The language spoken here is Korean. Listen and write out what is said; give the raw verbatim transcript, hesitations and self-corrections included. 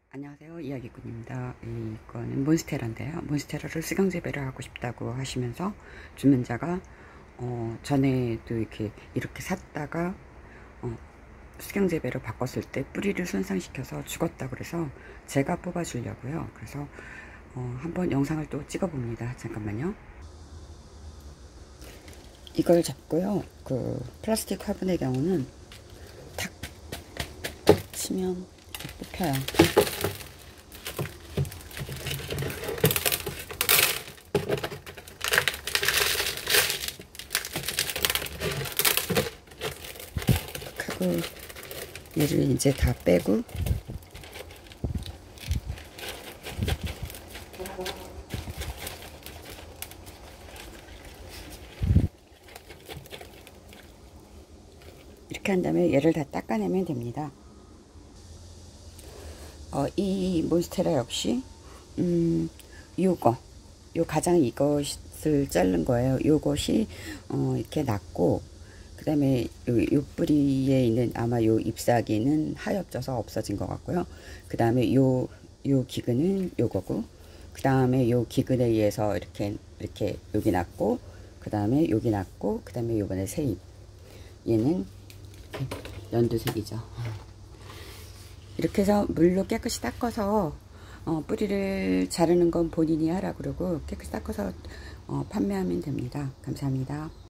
안녕하세요, 이야기꾼입니다. 이거는 몬스테라인데요. 몬스테라를 수경 재배를 하고 싶다고 하시면서 주문자가 어, 전에도 이렇게 이렇게 샀다가 어, 수경 재배로 바꿨을 때 뿌리를 손상시켜서 죽었다 그래서 제가 뽑아 주려고요. 그래서 어, 한번 영상을 또 찍어 봅니다. 잠깐만요. 이걸 잡고요. 그 플라스틱 화분의 경우는 탁 치면 뽑혀요. 하고 얘를 이제 다 빼고 이렇게 한 다음에 얘를 다 닦아내면 됩니다. 어, 이 몬스테라 역시 음, 요거 요 가장 이것을 자른 거예요. 요것이 어, 이렇게 났고 그 다음에 요, 요 뿌리에 있는 아마 요 잎사귀는 하엽져서 없어진 것 같고요. 그 다음에 요, 요 기근은 요거고 그 다음에 요 기근에 의해서 이렇게 이렇게 여기 났고 그 다음에 여기 났고 그 다음에 요번에 새잎 얘는 연두색이죠. 이렇게 해서 물로 깨끗이 닦아서 어, 뿌리를 자르는 건 본인이 하라 그러고 깨끗이 닦아서 어, 판매하면 됩니다. 감사합니다.